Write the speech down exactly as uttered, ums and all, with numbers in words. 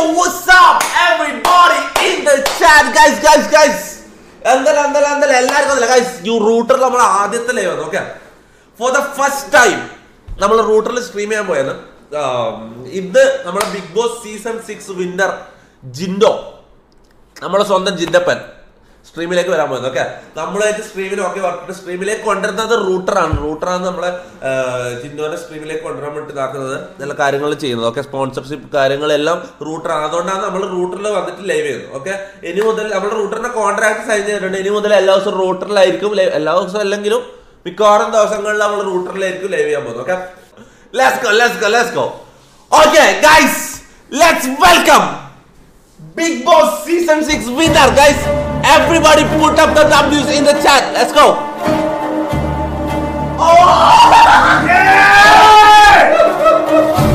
what's up everybody in the chat guys guys guys എന്തല്ല എന്തല്ല എന്തല്ല എല്ലാവർക്കും അതല്ല guys യു റൂട്ടറിൽ നമ്മൾ ആദ്യത്തെ ലൈവ് ആണ് okay for the first time നമ്മൾ റൂട്ടറിൽ സ്ട്രീം ചെയ്യാൻ പോയത് ഇത് നമ്മുടെ Bigg Boss season six winner Jinto നമ്മുടെ സ്വന്തം ജിൻഡപ്പൻ സ്ട്രീമിലേക്ക് വരാൻ പോകുന്നത് ഓക്കെ നമ്മളായിട്ട് സ്ട്രീമിൽ ഓക്കെ വർക്കിട്ട് സ്ട്രീമിലേക്ക് കൊണ്ടുവരുന്നത് റൂട്ടറാണ് റൂട്ടറാണ് നമ്മളെ ജിൻഡോനെ സ്ട്രീമിലേക്ക് കൊണ്ടുവരാൻ വേണ്ടി ഇതാക്കുന്നത് നല്ല കാര്യങ്ങൾ ചെയ്യുന്നത് ഓക്കെ സ്പോൺസർഷിപ്പ് കാര്യങ്ങളെല്ലാം റൂട്ടറാണ് അതുകൊണ്ടാണ് നമ്മൾ റൂട്ടറിൽ വന്നിട്ട് ലൈവ് ചെയ്യുന്നത് ഓക്കെ ഇനി മുതൽ നമ്മുടെ റൂട്ടറിന്റെ കോൺട്രാക്ട് സൈൻ ചെയ്തിട്ടുണ്ട് ഇനി മുതൽ എല്ലാ ദിവസവും റൂട്ടറിലായിരിക്കും എല്ലാ ദിവസവും അല്ലെങ്കിലും മിക്കവാറും ദിവസങ്ങളിൽ നമ്മൾ റൂട്ടറിലായിരിക്കും ലൈവ് ചെയ്യാൻ പോകുന്നത് okay let's go let's go let's go okay guys let's welcome Big Boss Season six winner, guys. Everybody put up the W's in the chat. Let's go. Oh! Yeah!